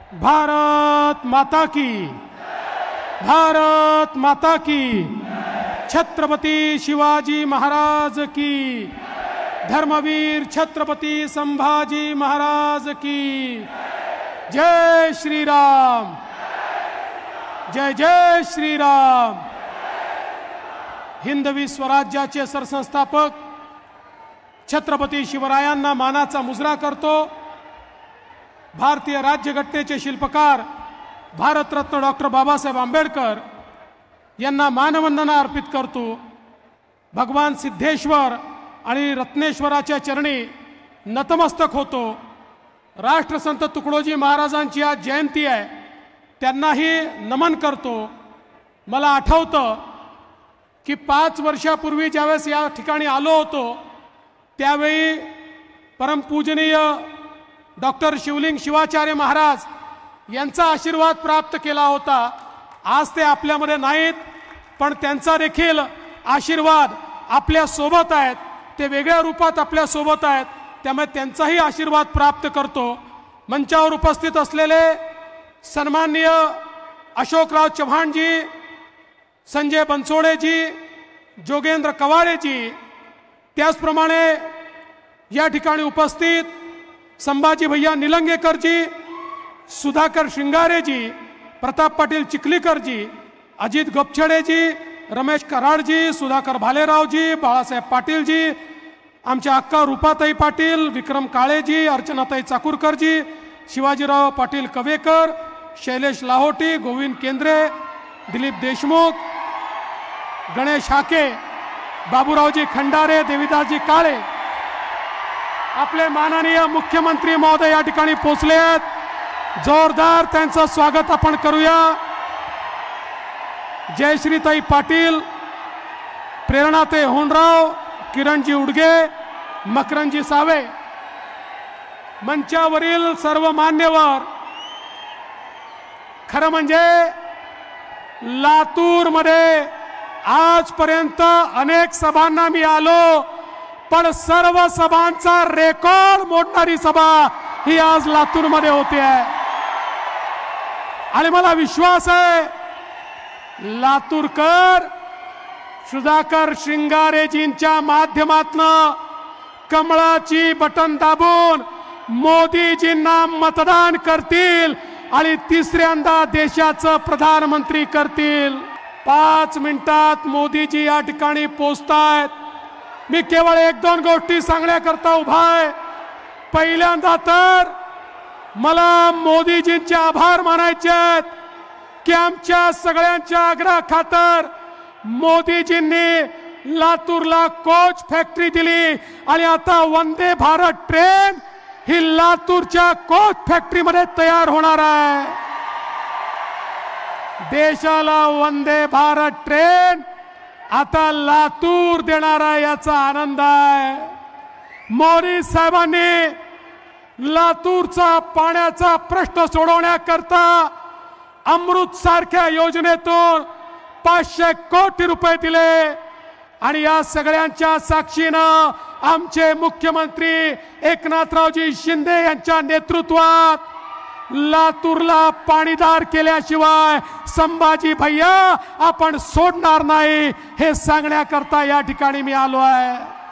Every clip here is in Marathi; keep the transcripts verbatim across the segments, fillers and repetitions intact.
भारत माता की, भारत माता की, छत्रपती शिवाजी महाराज की, धर्मवीर छत्रपती संभाजी महाराज की, जय श्री राम, जय जय श्री राम। हिंदवी स्वराज्याचे सरसंस्थापक छत्रपती शिवरायांना मानाचा मुजरा करतो। भारतीय राज्यघटनेचे शिल्पकार भारतरत्न डॉक्टर बाबासाहेब आंबेडकर यांना मानवंदना अर्पित करतो। भगवान सिद्धेश्वर आणि रत्नेश्वराच्या चरणी नतमस्तक होतो। राष्ट्रसंत तुकडोजी महाराजांची आज जयंती आहे, त्यांनाही नमन करतो। मला आठवतं की पाच वर्षापूर्वी ज्यावेळेस या ठिकाणी आलो होतो त्यावेळी परमपूजनीय डॉक्टर शिवलिंग शिवाचार्य महाराज यांचा आशीर्वाद प्राप्त केला होता। आज ते आपल्यामध्ये नाहीत, पण त्यांचा देखील आशीर्वाद आपल्या सोबत आहेत, ते वेगळ्या रूपात आपल्या सोबत आहेत, त्यामुळे त्यांचाही आशीर्वाद प्राप्त करतो। मंचावर उपस्थित असलेले सन्माननीय अशोकराव चव्हाणजी, संजय बनसोडेजी, जोगेंद्र कवाडेजी, त्याचप्रमाणे या ठिकाणी उपस्थित संभाजी भैया निलंगेकरजी, सुधाकर श्रृंगारेजी, प्रताप पाटील चिखलीकरजी, अजित गपछडेजी, रमेश कराडजी, सुधाकर भालेरावजी, बाळासाहेब पाटीलजी, आमच्या अक्का रूपाताई पाटील, विक्रम काळेजी, अर्चनाताई चाकूरकरजी, शिवाजीराव पाटील कवेकर, शैलेश लाहोटी, गोविंद केंद्रे, दिलीप देशमुख, गणेश हाके, बाबूरावजी खंडारे, देविदासजी काळे, आपले माननीय मुख्यमंत्री महोदय या ठिकाणी पोहोचले आहेत। जोरदार त्यांचं स्वागत आपण करूया। जयश्रीताई पाटील, प्रेरणाताई होनराव, किरणजी उडगे, मकरंजी सावे, मंचावरील सर्व मान्यवर, खरं म्हणजे लातूर मध्ये आजपर्यंत अनेक सभांना मी आलो, पण सर्व सभांचा रेकॉर्ड मोडणारी सभा ही आज लातूर मध्ये होते आहे। आणि मला विश्वास आहे लातूरकर सुधाकर श्रृंगारेजींच्या माध्यमातून कमळाची बटन दाबून मोदीजींना मतदान करतील आणि तिसऱ्यांदा देशाचं प्रधानमंत्री करतील। पाच मिनिटात मोदीजी या ठिकाणी पोहोचतायत। मी केवळ एक दोन गोष्टी सांगण्याकरता उभा आहे। पहिल्यांदा तर मला मोदीजींचे आभार मानायचे आहेत की आमच्या सगळ्यांच्या आग्रह खातर मोदीजींनी लातूरला कोच फॅक्टरी दिली आणि आता वंदे भारत ट्रेन ही लातूरच्या कोच फॅक्टरीमध्ये तयार होणार आहे। देशाला वंदे भारत ट्रेन आता लातूर देणारा याचा आनंद आहे। मोदी साहेबांनी लातूरचा पाण्याचा प्रश्न सोडवण्याकरता अमृत सारख्या योजनेतून पाचशे कोटी रुपये दिले आणि या सगळ्यांच्या साक्षीनं आमचे मुख्यमंत्री एकनाथरावजी शिंदे यांच्या नेतृत्वात लातूरला पाणीदार केल्याशिवाय संभाजी भैया आपण सोडणार नाही हे सांगण्याकरता या ठिकाणी मी आलो आहे।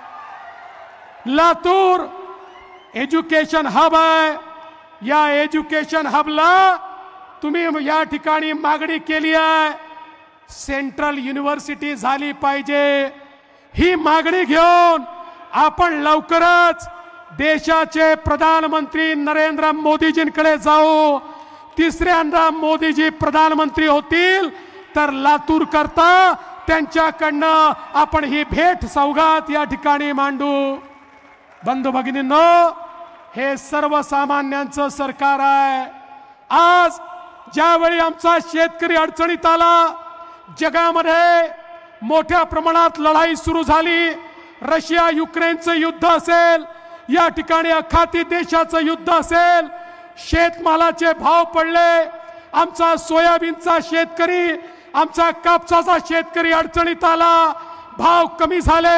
लातूर एज्युकेशन हब आहे। या एज्युकेशन हबला तुम्ही या ठिकाणी मागणी केली आहे, सेंट्रल युनिव्हर्सिटी झाली पाहिजे। ही मागणी घेऊन आपण लवकरच देशाचे प्रधानमंत्री नरेंद्र मोदीजींकडे जाऊ। तिसऱ्यांदा मोदीजी प्रधानमंत्री होतील तर लातूर करता त्यांच्याकडनं आपण ही भेट सौगात या ठिकाणी मांडू। बंधू भगिनींनो, हे सर्वसामान्यांचं सरकार आहे। आज ज्यावेळी आमचा शेतकरी अडचणीत आला, जगामध्ये मोठ्या प्रमाणात लढाई सुरू झाली, रशिया युक्रेनचं युद्ध असेल, या ठिकाणी अखाती देशाचं युद्ध असेल, शेतमालाचे भाव पडले, आमचा सोयाबीनचा शेतकरी, आमचा कापसाचा शेतकरी अडचणीत आला, भाव कमी झाले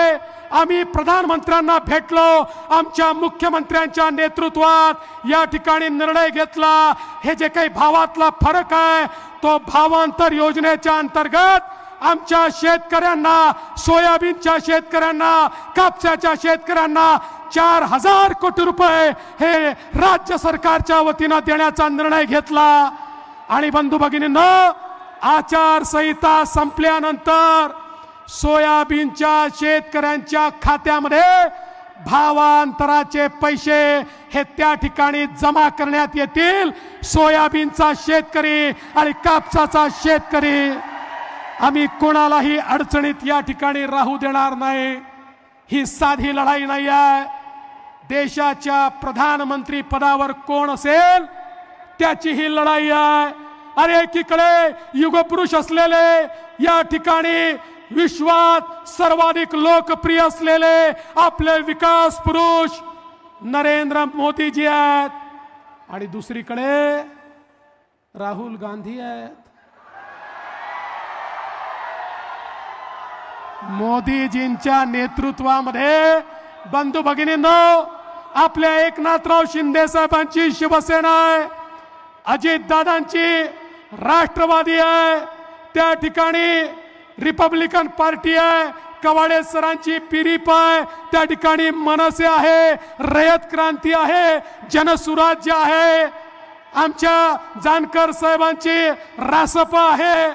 आम्ही प्रधानमंत्र्यांना भेटलो, आमच्या मुख्यमंत्र्यांच्या नेतृत्वात या ठिकाणी निर्णय घेतला। हे जे काही भावातला फरक आहे तो भावांतर योजनेच्या अंतर्गत आमच्या शेतकऱ्यांना, सोयाबीनच्या शेतकऱ्यांना, कापसाच्या शेतकऱ्यांना चार हजार कोटी रुपये हे राज्य सरकारच्या वतीने देण्याचा निर्णय घेतला। आणि बंधू भगिनींनो, आचारसंहिता संपल्यानंतर सोयाबीनच्या शेतकऱ्यांच्या खात्यामध्ये भावांतराचे पैसे हे त्या ठिकाणी जमा करण्यात येतील। सोयाबीनचा शेतकरी आणि कापसाचा शेतकरी आम्ही कोणालाही अडचणीत या ठिकाणी राहू देणार नाही। ही साधी लढाई नाही आहे। देशाच्या प्रधानमंत्री पदावर कोण असेल त्याची ही लढाई आहे। अरे एकीकडे युगपुरुष असलेले, या ठिकाणी विश्वात सर्वाधिक लोकप्रिय असलेले आपले विकास पुरुष नरेंद्र मोदीजी आहेत, आणि दुसरीकडे राहुल गांधी आहेत। मोदीजींच्या नेतृत्वामध्ये बंधू भगिनींनो, आपल्या एकनाथराव शिंदे साहेबांची शिवसेना आहे, अजितदादांची राष्ट्रवादी आहे, त्या ठिकाणी रिपब्लिकन पार्टी आहे, कवाडे सरांची पिरीप आहे, त्या ठिकाणी मनसे आहे, रयत क्रांती आहे, जनसुराज्य आहे, आमच्या जानकर साहेबांची रासपा आहे।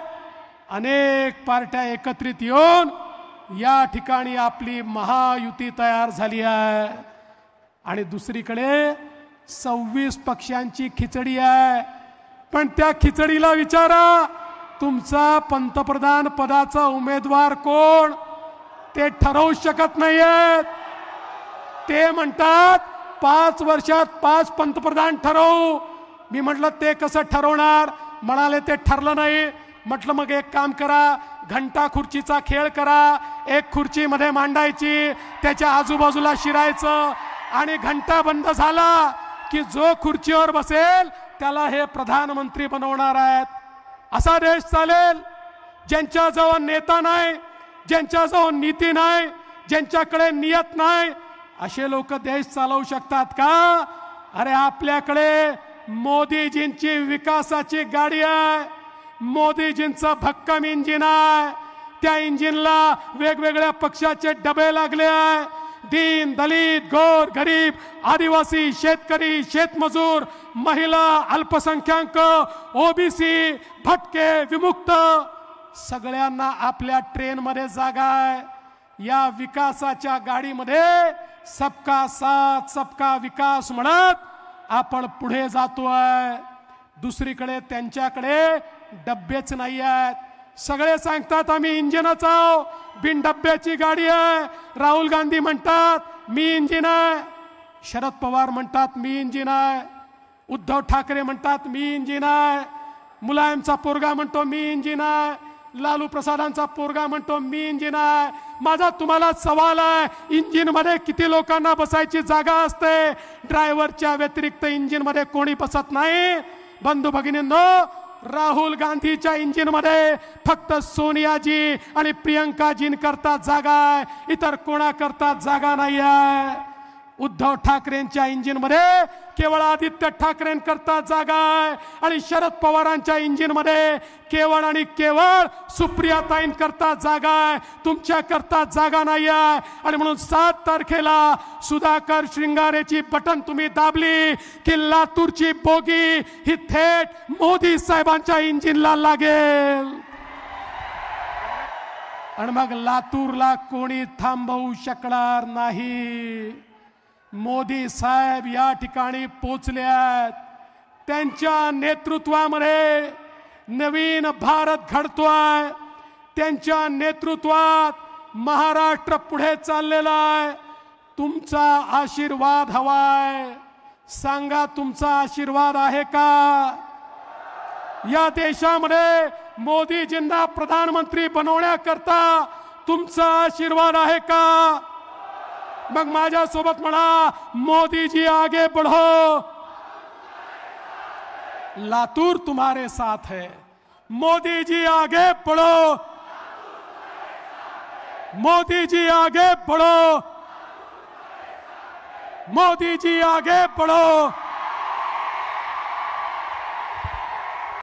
अनेक पार्ट्या एकत्रित येऊन या ठिकाणी आपली महायुती तयार झाली आहे। आणि दुसरीकडे सव्वीस पक्षांची खिचडी आहे। पण त्या खिचडीला विचारा, तुमचा पंतप्रधान पदाचा उमेदवार कोण ते ठरवू शकत नाहीयेत। ते म्हणतात पाच वर्षात पाच पंतप्रधान ठरवू। मी म्हटलं ते कसं ठरवणार? म्हणाले ते ठरलं नाही। म्हटलं मग एक काम करा, घंटा खुर्चीचा खेळ करा, एक खुर्ची मध्ये मांडायची, त्याच्या आजूबाजूला शिरायचं, आणि घंटा बंद झाला की जो खुर्चीवर बसेल त्याला हे प्रधानमंत्री बनवणार आहेत। असा देश चालेल ज्यांच्याजवळ नेता नाही, ज्यांच्याजवळ नीती नाही, ज्यांच्याकडे नियत नाही, असे लोक देश चालवू शकतात का? अरे आपल्याकडे मोदीजींची विकासाची गाडी आहे, मोदीजींचं भक्कम इंजिन आहे, त्या इंजिनला वेगवेगळ्या पक्षाचे डबे लागले आहे। दीन दलित, गोर गरीब, आदिवासी, शेतकरी, शेतमजूर, महिला, अल्पसंख्याक, ओबीसी, भटके, विमुक्त, सगळ्यांना आपल्या ट्रेन मध्ये जागा आहे। या विकासाच्या गाडीमध्ये सबका साथ सबका विकास म्हणत आपण पुढे जातोय। दुसरीकडे त्यांच्याकडे डब्बेच नाही आहेत। सगळे सांगतात आम्ही इंजिनच आहोत, बिन डब्याची गाडी आहे। राहुल गांधी म्हणतात मी इंजिन आहे, शरद पवार म्हणतात मी इंजिन आहे, उद्धव ठाकरे म्हणतात मी इंजिन आहे, मुलायमचा पोरगा म्हणतो मी इंजिन आहे, लालू प्रसादांचा पोरगा म्हणतो मी इंजिन आहे। माझा तुम्हाला सवाल आहे, इंजिन मध्ये किती लोकांना बसायची जागा असते? ड्रायव्हरच्या व्यतिरिक्त इंजिन मध्ये कोणी बसत नाही। बंधू भगिनींनो, राहुल गांधीच्या इंजिन मध्ये फक्त सोनियाजी आणि प्रियंकाजींकरता जागा आहे, इतर कोणाकरता जागा नाही आहे। उद्धव ठाकरेंच्या इंजिन मध्ये केवळ आदित्य ठाकरेंकरता जागा आहे, आणि शरद पवारांच्या इंजिन मध्ये केवळ आणि केवळ सुप्रियाताईंकरता जागा आहे, तुमच्याकरता जागा नाही आहे। आणि म्हणून सात तारखेला सुधाकर श्रृंगारेची बटन तुम्ही दाबली की लातूरची बोगी ही थेट मोदी साहेबांच्या इंजिनला लागेल, आणि मग लातूरला कोणी थांबवू शकणार नाही। मोदी साहेब या ठिकाणी पोचले आहेत, त्यांच्या नेतृत्वामध्ये नवीन भारत घडतोय, त्यांच्या नेतृत्वात महाराष्ट्र पुढे चाललेला आहे। तुमचा आशीर्वाद हवाय, सांगा तुमचा आशीर्वाद आहे का? या देशामध्ये मोदीजींना प्रधानमंत्री बनवण्याकरता तुमचा आशीर्वाद आहे का? मग माझ्या सोबत म्हणा, मोदी जी आगे बढ़ो, लातूर तुम्हारे साथ है। मोदी जी आगे बढ़ो, मोदी जी आगे बढ़ो, मोदी जी आगे बढ़ो।